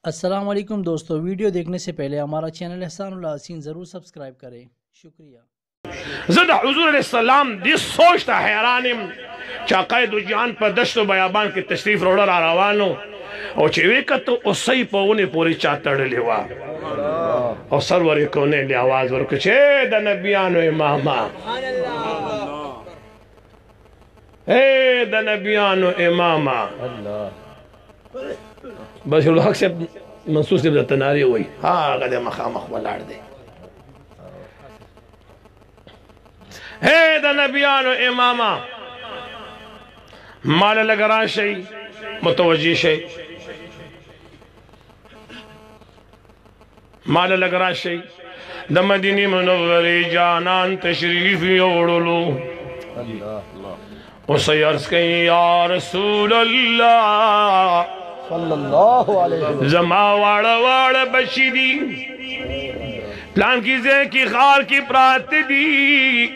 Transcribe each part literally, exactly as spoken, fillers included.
अस्सलाम वालेकुम दोस्तों, वीडियो देखने से पहले हमारा चैनल एहसानुल्लाह हसीन ज़रूर सब्सक्राइब करें। शुक्रिया। ज़द हुज़ूर अलैहिस्सलाम दिस सोचता हैरानिम चाकाए दो जान पर दश्त बयाबान की तशरीफ रोड़ा रा रवानो और चेवे का तो उसई पौने पूरी चातड़ लेवा और सरवर कोने ले आवाज वर कुछ ए द नबियानो इमामा ए द नबियानो इमामा बस उल हक से मंसूस से तनारी हुई हाँ गदे मखाम अखबलाड़ दे हे द नबियानो इमामा माल लगरा शई मुतवज्जी शई माल लगरा शई द मदीनी मुनव्वरी जानान तशरीफ योड़लो उसे अर्ज़ कई या रसूल अल्लाह सल्लल्लाहु अलैहि वसल्लम जमा वाड़ वाड़ बशीदी प्लान की जे की खार की प्रात दी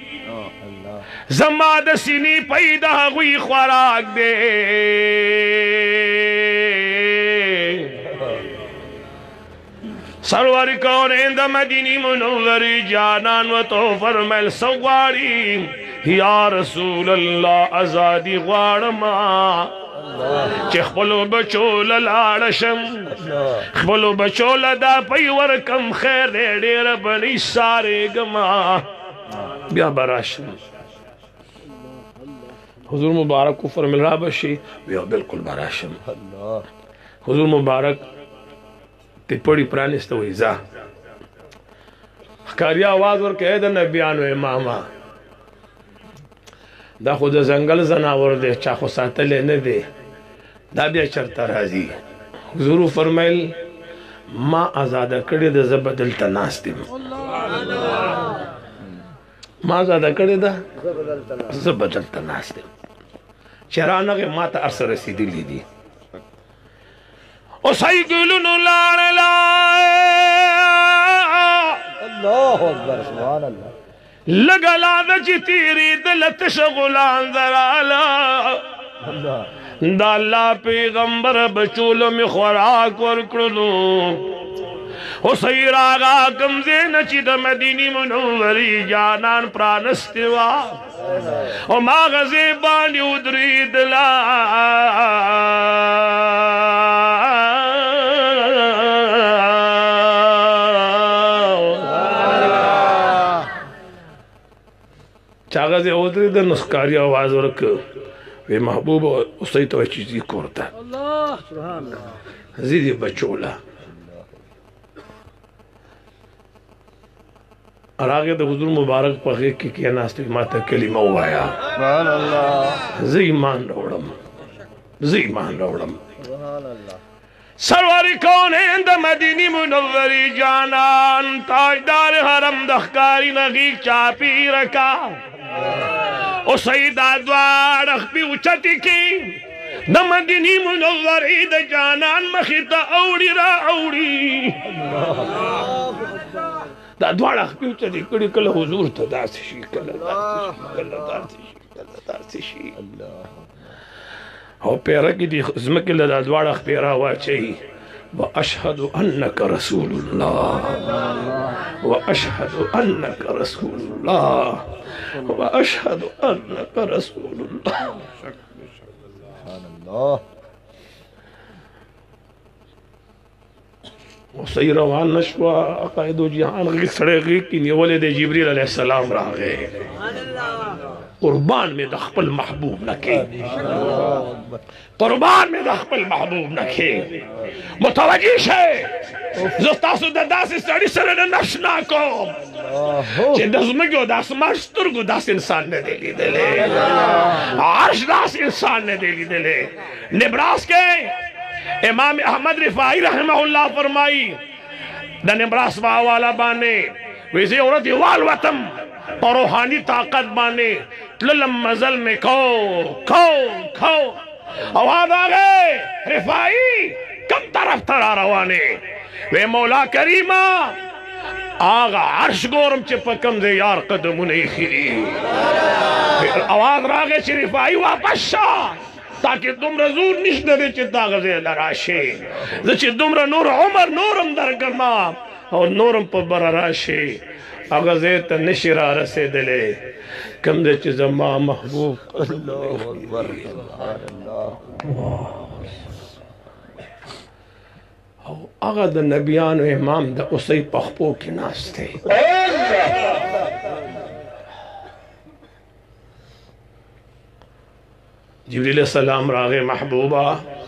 जमा दसीनी पैदा हुई खुराक दे सरवर कौन द मदीनी मुनव्वरी जानान व तो फरमाइल सवारी या रसूल अल्लाह आजादी वाड़ मां चखबलो बचोल लाड़शम खबलो बचोल दा पैवर कम खैर डेर बनी सारे गमा बिया बराशम हुजूर मुबारक को फरमिल रहा बशी बिया बिल्कुल बराशम हुजूर मुबारक ते पड़ी प्राणिस्त हुई जा कारिया आवाज और कह द नबियानो इमामा दा खुद जंगल जनावर दे चाखो सातले न दे दा बिया चरता राजी हुजूर फरमाइल माँ आजादा कड़े द जबदल तनास्तिम माँ आजादा कड़े दा जबदल तनास्तिम चराना के माता अरसर रसीदी ली दी ओ सही गुलु नु लाड़ ला अल्लाहु अकबर सुभान अल्लाह लगला द तेरी दिलत शगुलान जराला दाला पैगंबर बचूल में खुराक और कड़ो ओ सही रागा कमजे नची द मदीनी मुनव्वरी जानान प्राणस्तिवा ओ मागजे बानी उदरी दिला चागज उदरी द नुस्कारी आवाज वर्क वे महबूब उसई तो चीज करता अल्लाह सुभान अल्लाह जीदी बचोला और आगे तो हुजूर मुबारक पगे की किया नास्ते माता कलिमा हुआया सुभान अल्लाह जी मान रोड़म जी मान रोड़म सुभान अल्लाह सरवारी कौन है द मदीनी मुनव्वरी जानान ताजदार हरम दखकारी नगी चापी रखा ओ सईदा द्वार अखबी उचती की द मदीनी मुनव्वरी द जानान मखिता औड़ी रा औड़ी दा द्वार अखबी उचती कड़ी कल हुजूर तो दासी कल दासी कल दासी अल्लाह हो पेरा की दी खिदमत के लदा द्वार अखबेरा हुआ चाहिए व अशहदु अन्नका रसूलुल्लाह व अशहदु अन्नका रसूलुल्लाह व अशहदु अन्नका रसूलुल्लाह सुभान अल्लाह वो सही रवान नशवा अकायदो जहान की सड़े गई कि निवले दे जिब्रील अलैहिस्सलाम रह गए कुर्बान में दखपल महबूब नखे कुर्बान में दखपल महबूब नखे मुतवज्जी है जोस्तासु दास स्टडी सरे नशना को जे दसम गयो दास मास्टर गो दास इंसान ने देली देले आर्श दास इंसान ने देली देले निब्रास के इमाम अहमद रिफाई रहमहुल्लाह फरमाई द निब्रास वाला बाने वैसे औरत वाल वतम और रूहानी ताकत बाने ललम मजल में खो खो खो आवाज आ गए रिफाई कब तरफ तरा रवाने वे मौला करीमा आगा अर्श गोरम चिपकम दे यार कदम नहीं खिरी आवाज रागे रिफाई वापस ताकि तुमरा जोर निश्ते दे चिता गजे लराशे जचे तुमरा नूर उमर नूरम दरगमा और नूरम पर बरा राशे अगजे त निशिरा रसे दिले कम दे चमा महबूब अल्लाह अकबर अल्लाह अगर द नबियान व इमाम द उसई पखपो के नास थे जिब्रील सलाम रागे महबूबा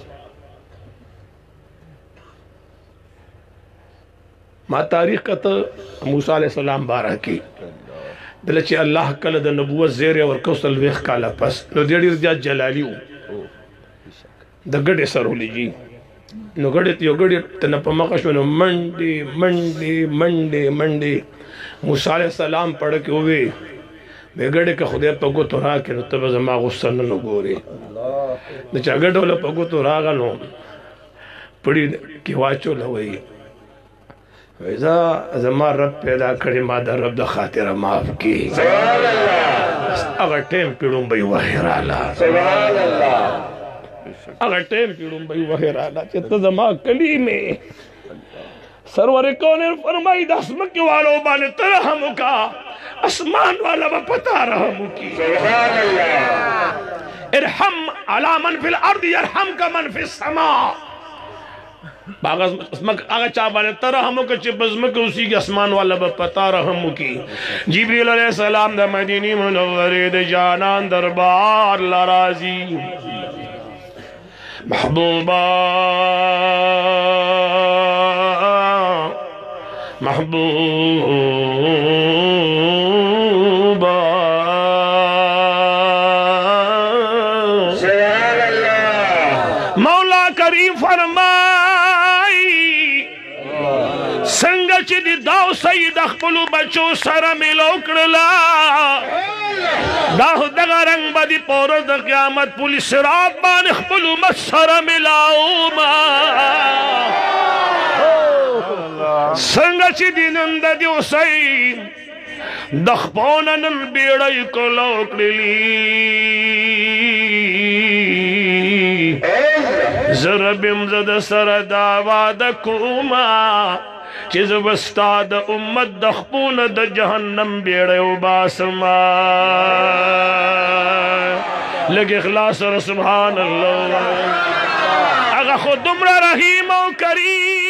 मा तारीख का तो मूसा सलाम बारह की दलचे अल्लाह कल द नबुवत ज़ेर और कौसल वेख काला पस नो देड़ी रजा जलालियो द गड़े सरोली जी नो गड़े यो गड़े तन पमकशो नो मंडी मंडी मंडी मंडी मूसा सलाम पढ़ के हुए बेगड़े का खुदे पगो तो रा के तब जमा गुस्सा न गोरे न चगड़ वाला पगो तो रागा नो पड़ी की वाचो लवई वैसा जमा रब पैदा करे मादा रब द खातिर माफ की अगर टेम पिड़ुम भाई वहेराला अगर टेम पिड़ुम भाई वहेराला चित जमा कली में सरवर कौन फरमाई दस मक्के वालों बाने तरह मुका आसमान वाला बा पता रहा मुकी इरहम अला मन फिल अर्द यरहम का मन फिस समा बागस मक आगे चा बाने तरह मुका चिबज मक उसी के आसमान वाला बा पता रहा मुकी जिब्रील अलैहि सलाम द मदीनी मुनव्वरे द जानान दरबार लराजी महबूबा महबूबा मौला करीम फरमाई संगच दी दाव सईद अखपलू बचो सर मिलोकड़ला दाह दगा रंग बदी पोरो द क़यामत पुलिस रात बान अखपलू मत सर मिलाओ मा संगची दिनंद दिवसई दखपोनन बेड़ई को लोकली जरा बिमजद सर दावा दकुमा चिज वस्ताद उम्मत दखपून द जहन्नम बेड़े बासमा लगे इखलास और सुभान अल्लाह अगर खुद उम्र रहीम करीम